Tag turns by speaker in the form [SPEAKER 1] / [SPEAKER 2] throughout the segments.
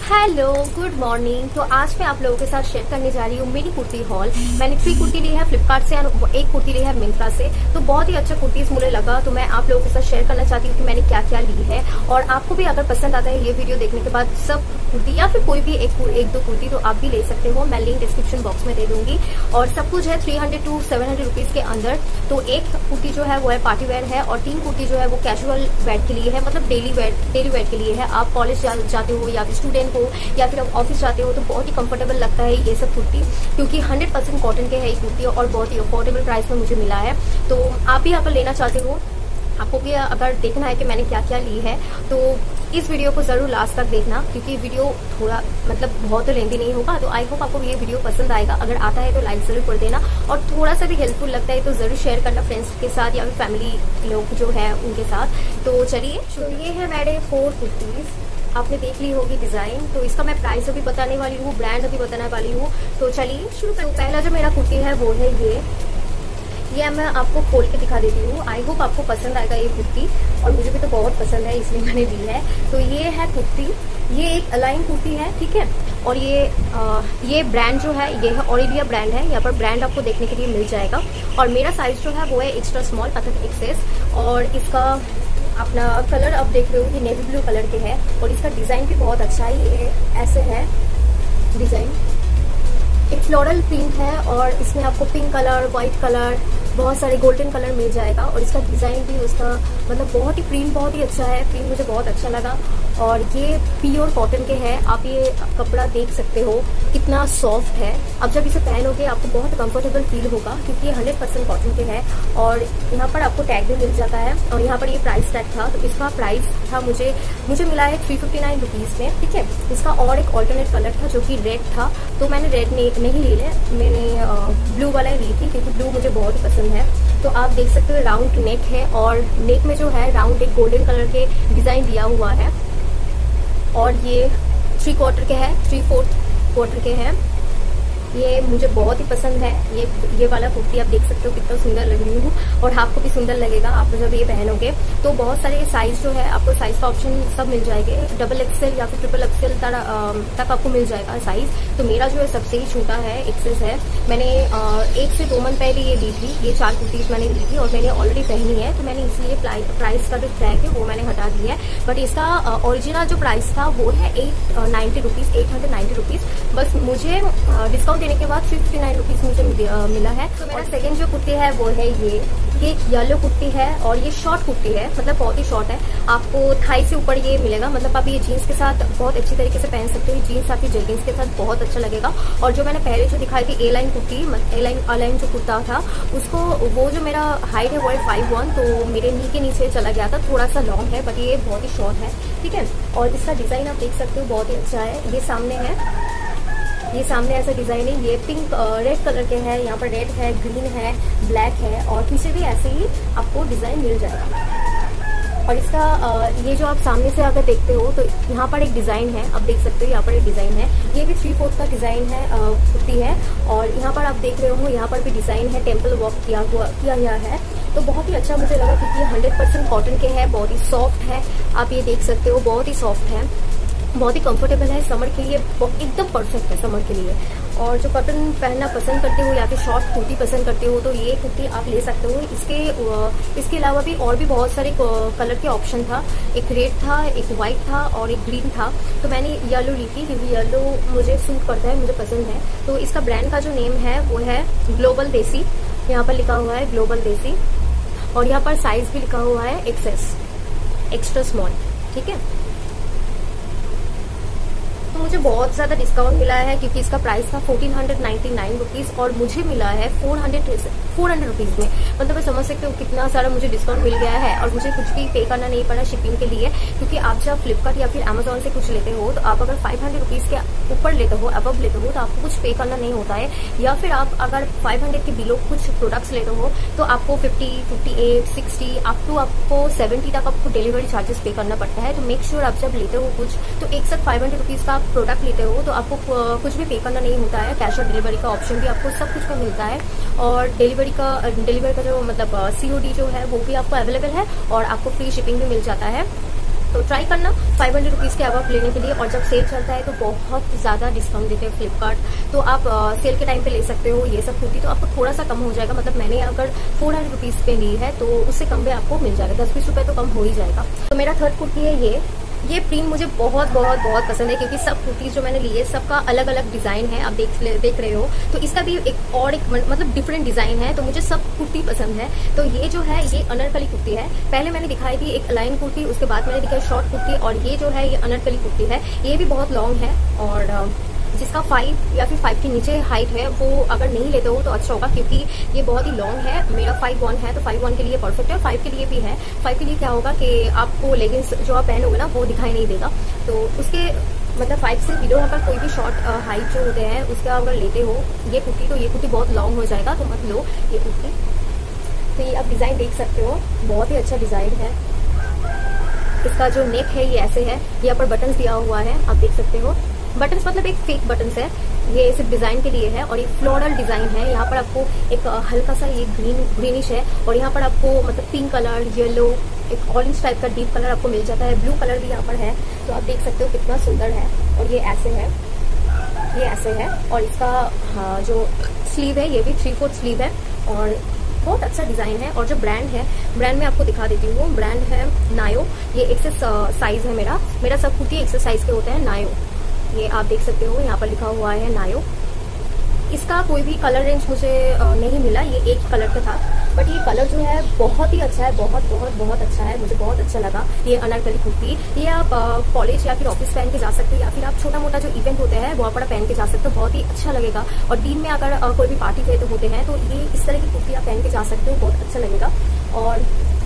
[SPEAKER 1] Hello good morning. तो आज मैं आप लोगों के साथ शेयर करने जा रही हूँ मेरी कुर्ती हॉल। मैंने 3 कुर्ती ली है फ्लिपकार्ट से और 1 कुर्ती ली है मिंत्रा से। तो बहुत ही अच्छा कुर्तीज मुझे लगा, तो मैं आप लोगों के साथ शेयर करना चाहती हूँ कि मैंने क्या क्या ली है। और आपको भी अगर पसंद आता है ये वीडियो देखने के बाद सब कुर्ती या फिर कोई भी एक दो कुर्ती तो आप भी ले सकते हो। मैं लिंक डिस्क्रिप्शन बॉक्स में दे दूंगी। और सब कुछ है 300 to 700 रुपीज के अंदर। तो एक कुर्ती जो है वो है पार्टी वेयर है और 3 कुर्ती जो है वो कैजुअल वेयर के लिए है, मतलब डेली वेयर के लिए है। आप कॉलेज जाते हो या फिर स्टूडेंट हो या फिर आप ऑफिस जाते हो तो बहुत ही कंफर्टेबल लगता है ये सब कुर्ती, क्योंकि 100% कॉटन के है ये कुर्ती और बहुत ही अफोर्डेबल प्राइस में मुझे मिला है। तो आप भी अगर लेना चाहते हो, आपको भी अगर देखना है कि मैंने क्या क्या ली है, तो इस वीडियो को जरूर लास्ट तक देखना, क्योंकि वीडियो थोड़ा मतलब बहुत लेंथी नहीं होगा। तो आई होप आपको ये वीडियो पसंद आएगा। अगर आता है तो लाइक जरूर कर देना और थोड़ा सा भी हेल्पफुल लगता है तो जरूर शेयर करना फ्रेंड्स के साथ या फिर फैमिली लोग जो है उनके साथ। तो चलिए, तो ये है मेरे 4 कुर्तीज। आपने देख ली होगी डिजाइन। तो इसका मैं प्राइस अभी बताने वाली हूँ, ब्रांड अभी बताने वाली हूँ। तो चलिए शुरू करते हैं। पहला जो मेरा कुर्ती है वो है ये मैं आपको खोल के दिखा देती हूँ। आई होप आपको पसंद आएगा ये कुर्ती, और मुझे भी तो बहुत पसंद है इसलिए मैंने ली है। तो ये है कुर्ती, ये एक अलाइन कुर्ती है, ठीक है। और ये ब्रांड जो है ये है ऑरिलिया ब्रांड है। यहाँ पर ब्रांड आपको देखने के लिए मिल जाएगा। और मेरा साइज जो है वो है एक्स्ट्रा स्मॉल मतलब एक्सेस। और इसका अपना कलर आप देख रहे हो कि नेवी ब्लू कलर के है। और इसका डिजाइन भी बहुत अच्छा है, ये ऐसे है डिजाइन, एक फ्लोरल प्रिंट है। और इसमें आपको पिंक कलर, व्हाइट कलर, बहुत सारे गोल्डन कलर मिल जाएगा। और इसका डिजाइन भी उसका मतलब बहुत ही प्रिंट बहुत ही अच्छा है। प्रिंट मुझे बहुत अच्छा लगा। और ये प्योर कॉटन के है। आप ये कपड़ा देख सकते हो कितना सॉफ्ट है। अब जब इसे पहनोगे आपको बहुत कंफर्टेबल फील होगा, क्योंकि ये 100% कॉटन के है। और यहाँ पर आपको टैग भी मिल जाता है। और यहाँ पर ये प्राइस टैग था, तो इसका प्राइस था मुझे मिला है 359 रुपीज में, ठीक है। इसका और एक ऑल्टरनेट कलर था जो कि रेड था, तो मैंने रेड नहीं ली है, मैंने ब्लू वाला ही ली थी, क्योंकि ब्लू मुझे बहुत ही पसंद है। तो आप देख सकते हो राउंड नेक है और नेक में जो है राउंड एक गोल्डन कलर के डिजाइन दिया हुआ है। और ये 3/4 के है, 3/4 क्वार्टर के हैं। ये मुझे बहुत ही पसंद है। ये वाला कुर्ती आप देख सकते हो कितना सुंदर लग रही हूँ, और आपको भी सुंदर लगेगा आप जब ये पहनोगे। तो बहुत सारे साइज जो है आपको साइज का ऑप्शन सब मिल जाएंगे, XXL या फिर XXL तक आपको मिल जाएगा साइज। तो मेरा जो है सबसे ही छोटा है, एक्सेस है। मैंने 1 से 2 मंथ पहले ये ली थी, ये 4 कुर्तीज मैंने ली थी और मैंने ऑलरेडी पहनी है। तो मैंने इसलिए प्राइस का जो टैग है वो मैंने हटा दिया है। बट इसका ओरिजिनल जो प्राइस था वो है 890 रुपीज। बस मुझे डिस्काउंट देने के बाद 59 रुपीज मुझे मिला है। तो मेरा सेकंड जो कुर्ती है वो है ये येलो कुर्ती है। और ये शॉर्ट कुर्ती है, मतलब बहुत ही शॉर्ट है। आपको थाई से ऊपर ये मिलेगा, मतलब आप ये जीन्स के साथ बहुत अच्छी तरीके से पहन सकते हो। जीन्स आपकी जैगिंग्स के साथ बहुत अच्छा लगेगा। और जो मैंने पहले जो दिखाई थी ए लाइन कुर्ती, अलाइन जो कुर्ता था उसको, वो जो मेरा हाइट है वो है 5'1", तो मेरे नी के नीचे चला गया था, थोड़ा सा लॉन्ग है, बट ये बहुत ही शॉर्ट है, ठीक है। और इसका डिजाइन आप देख सकते हो बहुत ही अच्छा है। ये सामने ऐसा डिजाइन है। ये पिंक रेड कलर के है, यहाँ पर रेड है, ग्रीन है, ब्लैक है, और पीछे भी ऐसे ही आपको डिजाइन मिल जाएगा। और इसका ये जो आप सामने से अगर देखते हो तो यहाँ पर एक डिजाइन है, आप देख सकते हो यहाँ पर एक डिजाइन है। ये भी 3/4 का डिजाइन है, कुर्ती है। और यहाँ पर आप देख रहे हो यहाँ पर भी डिजाइन है, टेम्पल वर्क किया गया है। तो बहुत ही अच्छा मुझे लगा, क्योंकि ये 100% कॉटन के है, बहुत ही सॉफ्ट है। आप ये देख सकते हो बहुत ही सॉफ्ट है, बहुत ही कंफर्टेबल है। समर के लिए एकदम परफेक्ट है, समर के लिए। और जो कॉटन पहनना पसंद करते हो या फिर शॉर्ट कुर्ती पसंद करते हो तो ये कुर्ती आप ले सकते हो। इसके अलावा भी और भी बहुत सारे कलर के ऑप्शन था। एक रेड था, एक वाइट था और एक ग्रीन था। तो मैंने येलो ली थी, क्योंकि येलो मुझे सूट करता है, मुझे पसंद है। तो इसका ब्रांड का जो नेम है वो है ग्लोबल देसी, यहाँ पर लिखा हुआ है ग्लोबल देसी। और यहाँ पर साइज भी लिखा हुआ है XS, एक्स्ट्रा स्मॉल, ठीक है। तो मुझे बहुत ज्यादा डिस्काउंट मिला है, क्योंकि इसका प्राइस था 1499 रुपीज और मुझे मिला है 400 रुपीज में। मतलब मैं समझ सकते हो कितना सारा मुझे डिस्काउंट मिल गया है। और मुझे कुछ भी पे करना नहीं पड़ा शिपिंग के लिए, क्योंकि आप जब फ्लिपकार्ट या फिर अमेजोन से कुछ लेते हो तो आप अगर 500 रुपीज के ऊपर लेते हो, अबव लेते हो, तो आपको कुछ पे करना नहीं होता है। या फिर आप अगर 500 के बिलो कुछ प्रोडक्ट्स लेते हो तो आपको 50, 58, 60 अप टू आपको 70 तक आपको डिलीवरी चार्जेस पे करना पड़ता है। तो मेक श्योर आप जब लेते हो कुछ तो एक साथ 500 रुपीज का प्रोडक्ट लेते हो तो आपको कुछ भी पे करना नहीं होता है। कैश ऑन डिलीवरी का ऑप्शन भी आपको सब कुछ का मिलता है। और डिलीवरी का जो मतलब COD जो है वो भी आपको अवेलेबल है और आपको फ्री शिपिंग भी मिल जाता है। तो ट्राई करना 500 रुपीज़ के अबव लेने के लिए। और जब सेल चलता है तो बहुत ज़्यादा डिस्काउंट देते हैं फ्लिपकार्ट, तो आप सेल के टाइम पे ले सकते हो ये सब कुर्ती। तो आपको थोड़ा सा कम हो जाएगा, मतलब मैंने अगर 400 रुपीज़ पे ली है तो उससे कम पे आपको मिल जाएगा, 10-20 रुपये तो कम हो ही जाएगा। तो मेरा थर्ड कुर्ती है ये प्रिंट मुझे बहुत बहुत बहुत पसंद है, क्योंकि सब कुर्तीज जो मैंने ली है सबका अलग अलग डिज़ाइन है, आप देख रहे हो। तो इसका भी एक मतलब डिफरेंट डिज़ाइन है, तो मुझे सब कुर्ती पसंद है। तो ये जो है ये अनारकली कुर्ती है। पहले मैंने दिखाई थी एक लाइन कुर्ती, उसके बाद मैंने दिखाई शॉर्ट कुर्ती, और ये जो है ये अनारकली कुर्ती है। ये भी बहुत लॉन्ग है, और जिसका 5 या फिर 5 के नीचे हाइट है वो अगर नहीं लेते हो तो अच्छा होगा, क्योंकि ये बहुत ही लॉन्ग है। मेरा 5'1" है, तो 5'1" के लिए परफेक्ट है, और 5 के लिए भी है। 5 के लिए क्या होगा कि आपको लेगिंग्स जो आप पहनोगे ना वो दिखाई नहीं देगा। तो उसके मतलब 5 से बिलो अगर कोई भी शॉर्ट हाइट जो होते हैं उसका अगर लेते हो ये कुर्ती, तो ये कुर्ती बहुत लॉन्ग हो जाएगा, तो मत लो ये कुर्ती। तो ये आप डिज़ाइन देख सकते हो, बहुत ही अच्छा डिज़ाइन है। इसका जो नेक है ये ऐसे है, यहाँ पर बटन्स दिया हुआ है, आप देख सकते हो। बटन्स मतलब एक फेक बटन्स है, ये सिर्फ डिज़ाइन के लिए है, और ये फ्लोरल डिज़ाइन है। यहाँ पर आपको एक हल्का सा ये ग्रीनिश है, और यहाँ पर आपको मतलब पिंक कलर, येलो, एक ऑरेंज टाइप का डीप कलर आपको मिल जाता है। ब्लू कलर भी यहाँ पर है, तो आप देख सकते हो कितना सुंदर है। और ये ऐसे है, ये ऐसे है। और इसका जो स्लीव है ये भी 3/4 स्लीव है, और बहुत अच्छा डिज़ाइन है। और जो ब्रांड है, ब्रांड में आपको दिखा देती हूँ। ब्रांड है नायो, ये एक्सेस साइज है मेरा सब कुर्ती एक्सेस साइज के होते हैं। नायो, ये आप देख सकते हो, यहाँ पर लिखा हुआ है नायो। इसका कोई भी कलर रेंज मुझे नहीं मिला, ये एक ही कलर का था, बट ये कलर जो है बहुत ही अच्छा है, बहुत बहुत बहुत अच्छा है, मुझे बहुत अच्छा लगा। ये अनारकली कुर्ती, ये आप कॉलेज या फिर ऑफिस पहन के जा सकते हो, या फिर आप छोटा मोटा जो इवेंट होते हैं वहाँ पर पहन के जा सकते हो, बहुत ही अच्छा लगेगा। और दिन में अगर कोई भी पार्टी होते हैं तो ये इस तरह की कुर्ती आप पहन के जा सकते हो, बहुत अच्छा लगेगा। और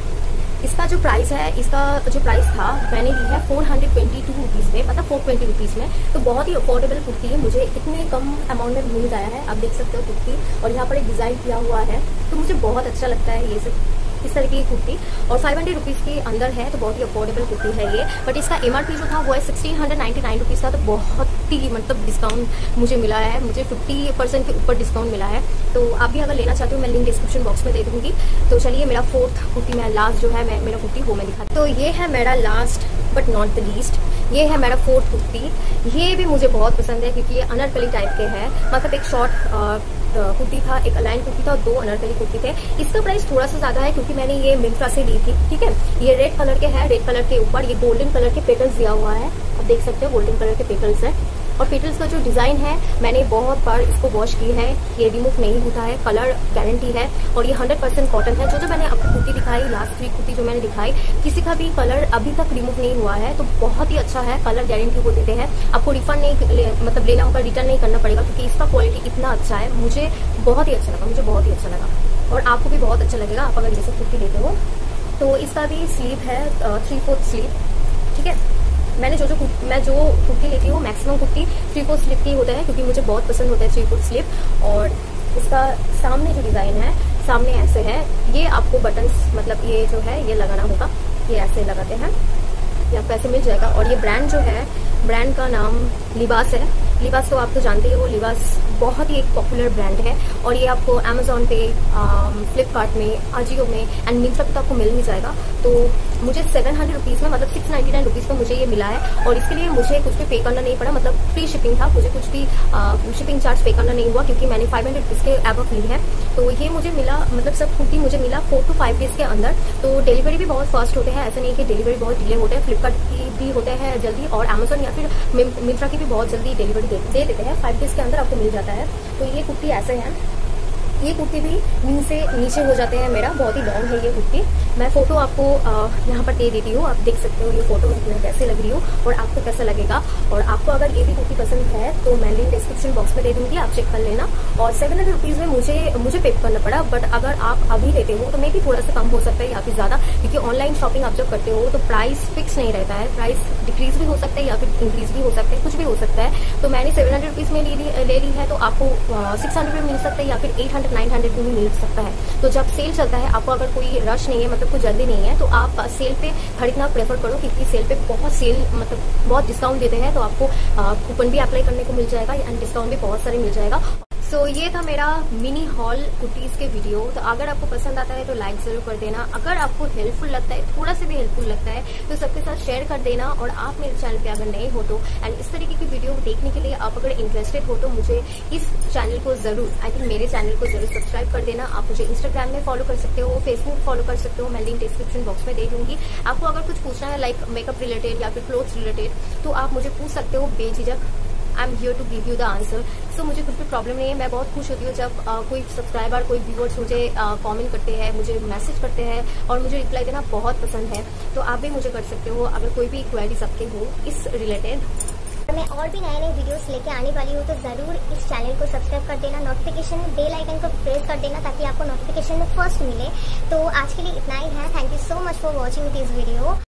[SPEAKER 1] इसका जो प्राइस है, इसका जो प्राइस था मैंने ली है 422 रुपीज़ में, मतलब 420 रुपीज़ में। तो बहुत ही अफोर्डेबल कुर्ती है, मुझे इतने कम अमाउंट में मिल गया है। आप देख सकते हो कुर्ती, और यहाँ पर एक डिज़ाइन किया हुआ है, तो मुझे बहुत अच्छा लगता है ये सब इस तरह की कुर्ती। और 500 रुपीज़ के अंदर है, तो बहुत ही अफोर्डेबल कुर्ती है ये। बट इसका MRP जो था वो है 1699 रुपीज़ था, तो बहुत ही मतलब डिस्काउंट मुझे मिला है, मुझे 50% के ऊपर डिस्काउंट मिला है। तो आप भी अगर लेना चाहते हो मैं लिंक डिस्क्रिप्शन बॉक्स में दे दूँगी। तो चलिए मेरा फोर्थ कुर्ती, मैं लास्ट जो है मेरा कुर्ती वो मैं दिखाती हूँ। तो ये है मेरा last but not the least, ये है मेरा फोर्थ कुर्ती। ये भी मुझे बहुत पसंद है, क्योंकि ये अनारकली टाइप के है, मतलब एक शॉर्ट कुर्ती था, एक अलाइन कुर्ती था, और 2 अनारकली कुर्ती थे। इसका प्राइस थोड़ा सा ज़्यादा है, क्योंकि मैंने ये मिंत्रा से ली थी, ठीक है। ये रेड कलर के है, रेड कलर के ऊपर ये गोल्डन कलर के पेटल्स दिया हुआ है, आप देख सकते हो गोल्डन कलर के पेटल्स है। और पेटल्स का जो डिज़ाइन है, मैंने बहुत बार इसको वॉश की है, ये रिमूव नहीं होता है, कलर गारंटी है, और ये 100% कॉटन है। जो मैंने आपको कुर्ती दिखाई, लास्ट 3 कुर्ती जो मैंने दिखाई, किसी का भी कलर अभी तक रिमूव नहीं हुआ है, तो बहुत ही अच्छा है, कलर गारंटी वो देते हैं। आपको रिफंड नहीं मतलब लेना होगा, रिटर्न नहीं करना पड़ेगा, क्योंकि इसका क्वालिटी इतना अच्छा है, मुझे बहुत ही अच्छा लगा, मुझे बहुत ही अच्छा लगा। और आपको भी बहुत अच्छा लगेगा आप अगर ये सब कुर्ती लेते हो। तो इसका भी स्लीव है 3/4 स्लीव, ठीक है। मैं जो कुर्ती लेती हूँ मैक्सिमम कुर्ती 3/4 स्लीव की होता है, क्योंकि मुझे बहुत पसंद होता है 3/4 स्लीव। और इसका सामने जो डिज़ाइन है, सामने ऐसे है, ये आपको बटन्स मतलब ये जो है ये लगाना होगा, ये ऐसे लगाते हैं, ये आपको ऐसे मिल जाएगा। और ये ब्रांड जो है, ब्रांड का नाम लिबास है। लिबास तो आप तो जानते ही हो, लिबास बहुत ही एक पॉपुलर ब्रांड है, और ये आपको अमेजोन पे, फ्लिपकार्ट में, आजियो में एंड मिंत्रा पे तो आपको मिल ही जाएगा। तो मुझे 700 रुपीज़ में, मतलब 699 रुपीज़ में मुझे ये मिला है, और इसके लिए मुझे कुछ भी पे करना नहीं पड़ा, मतलब फ्री शिपिंग था, मुझे कुछ भी शिपिंग चार्ज पे करना नहीं हुआ, क्योंकि मैंने 500 रुपीज़ के एबव ली है। तो ये मुझे मिला, मतलब सब कुर्ती मुझे मिला 4 to 5 डेज़ के अंदर। तो डिलीवरी भी बहुत फास्ट होते हैं, ऐसा नहीं कि डिलीवरी बहुत डिले होते हैं। फ्लिपकार्ट की भी होते हैं जल्दी, और अमेजोन या फिर मिंत्रा की भी बहुत जल्दी डिलीवरी दे देते हैं, 5 डेज़ के अंदर आपको मिल जाता है। तो ये कुर्ती ऐसे है, ये कुर्ती भी नी से नीचे हो जाते हैं, मेरा बहुत ही लॉन्ग है ये कुर्ती। मैं फोटो आपको यहाँ पर दे देती हूँ, आप देख सकते हो ये फोटो में कैसे लग रही हूँ और आपको कैसा लगेगा। और आपको अगर ये भी कुर्ती पसंद है तो मैं लिंक डिस्क्रिप्शन बॉक्स में दे दूँगी, आप चेक कर लेना। और 700 रुपीज़ में मुझे पे करना पड़ा, बट अगर आप अभी लेते हो तो मे भी थोड़ा सा कम हो सकता है या फिर ज़्यादा, क्योंकि ऑनलाइन शॉपिंग आप जब करते हो तो प्राइस फिक्स नहीं रहता है, प्राइस डिक्रीज भी हो सकता है या फिर इंक्रीज भी हो सकता है, कुछ भी हो सकता है। तो मैंने 700 रुपीज़ में ले ली है, तो आपको 600 में मिल सकता है या फिर 800-900 में भी मिल सकता है। तो जब सेल चलता है, आपको अगर कोई रश नहीं है, मतलब कोई जल्दी नहीं है, तो आप सेल पे खरीदना प्रेफर करो, क्योंकि सेल पे बहुत डिस्काउंट देते हैं। तो आपको कूपन भी अप्लाई करने को मिल जाएगा एंड डिस्काउंट भी बहुत सारे मिल जाएगा। सो ये था मेरा मिनी हॉल कुर्तीज के वीडियो। तो अगर आपको पसंद आता है तो लाइक जरूर कर देना। अगर आपको हेल्पफुल लगता है, थोड़ा सा भी हेल्पफुल लगता है, तो सबके साथ शेयर कर देना। और आप मेरे चैनल पे अगर नए हो तो एंड इस तरीके की वीडियो देखने के लिए आप अगर इंटरेस्टेड हो तो मुझे इस चैनल को जरूर, आई थिंक मेरे चैनल को जरूर सब्सक्राइब कर देना। आप मुझे इंस्टाग्राम में फॉलो कर सकते हो, फेसबुक फॉलो कर सकते हो, मैं लिंक डिस्क्रिप्शन बॉक्स में दे दूंगी। आपको अगर कुछ पूछना है लाइक मेकअप रिलेटेड या फिर क्लोथ्स रिलेटेड तो आप मुझे पूछ सकते हो बेझिझक। I am here to give you the answer. So मुझे कुछ भी प्रॉब्लम नहीं है। मैं बहुत खुश होती हूँ जब कोई सब्सक्राइबर, कोई व्यूअर्स मुझे कमेंट करते हैं, मुझे मैसेज करते हैं और मुझे रिप्लाई देना बहुत पसंद है। तो आप भी मुझे कर सकते हो अगर कोई भी क्वेरीज आपके हो इस रिलेटेड।
[SPEAKER 2] मैं और भी नए नए वीडियोस लेके आने वाली हूँ, तो जरूर इस चैनल को सब्सक्राइब कर देना, नोटिफिकेशन में बेल आइकन को प्रेस कर देना ताकि आपको नोटिफिकेशन में फर्स्ट मिले। तो आज के लिए इतना ही है। Thank you so much for watching this video.